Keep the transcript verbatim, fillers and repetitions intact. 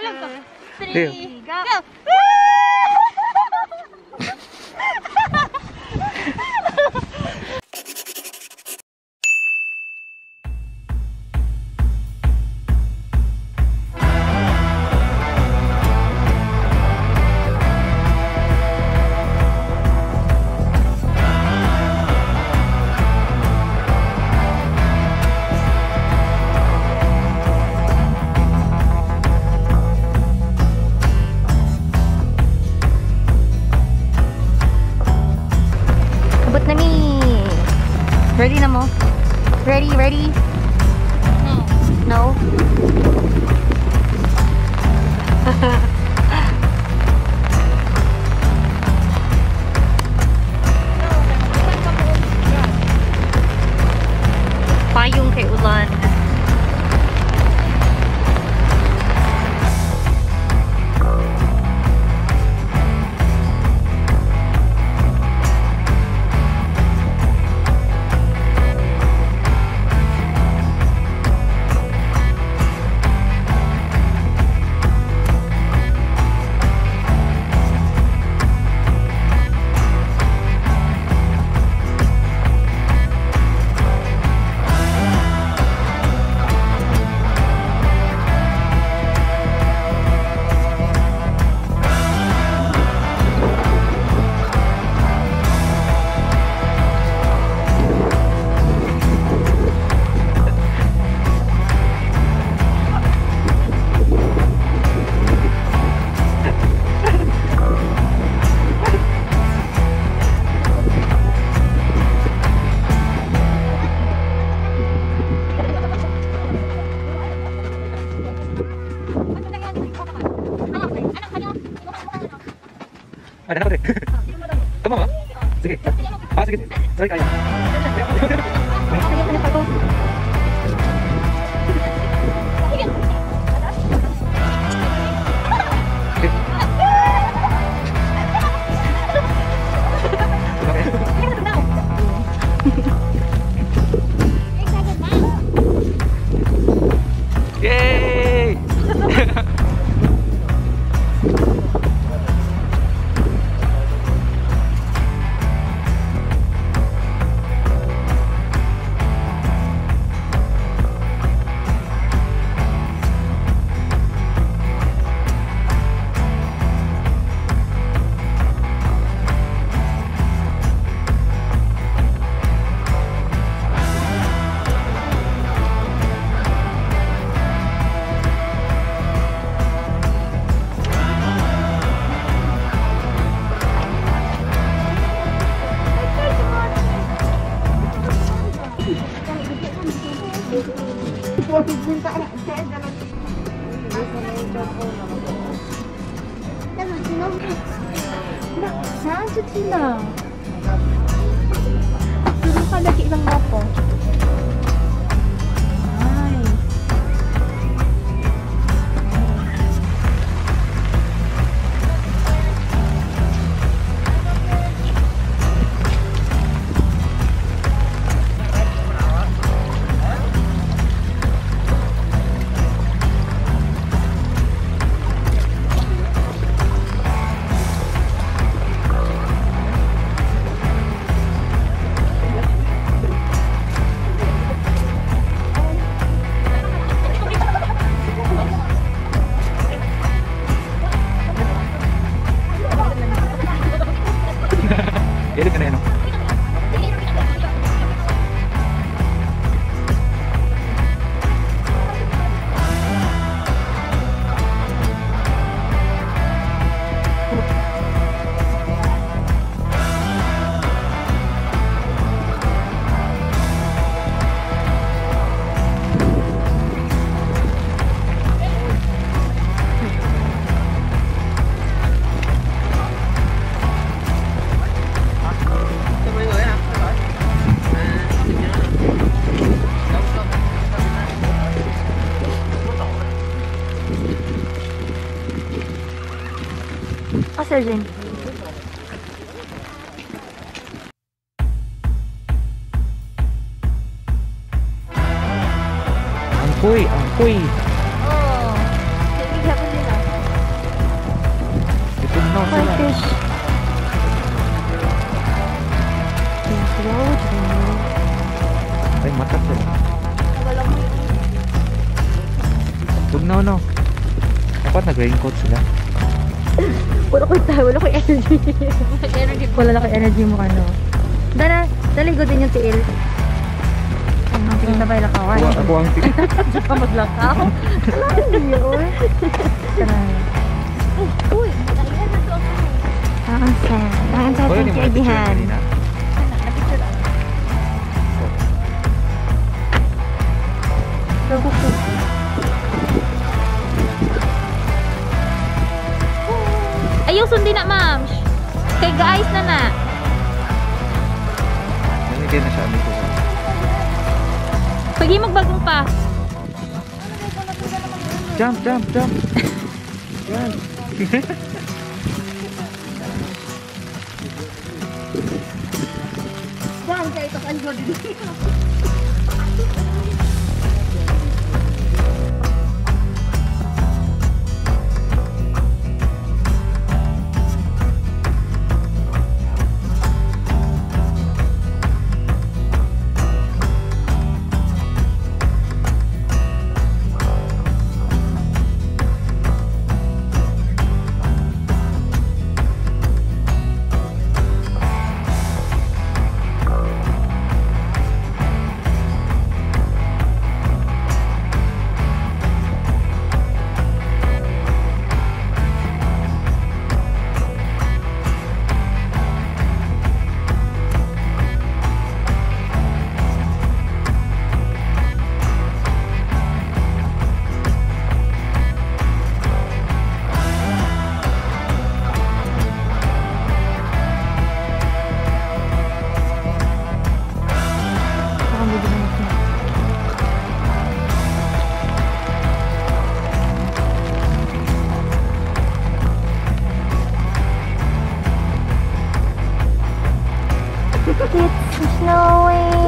three, go! Ready na mo? Ready, ready? No. No? Payung kay ulan. Ada apa deh? Kamu apa? Sige. Ah, sige. Sorry kaya. Yay! Saan si Tina? Turun ka lagi ilang mapo. Ele ka na yan, no? Ah, Sergeant. Angkoy, angkoy. Oh, nabigyan ko nila. Dapat nag-raincoat sila. Wala ko tayo, wala ko energy. energy wala lang ko energy mo ano. Dala, daligo din yung tiil. Ang tingin na ba yung lakawan? Ako, ako ang tingin. Hindi pa maglakaw. Wala, hindi yun. Tara. Uy, ang sad. Ang sad Oh, yun ng yung mga picture kaibihan. kanina. Ayaw sundin na, ma'am. Kay guys na na. Nanigay na siya ano ko. Pagi magbagong pa. Jump, jump, jump. Yan. Diyan, kaya ito kan Jordan. It's snowing.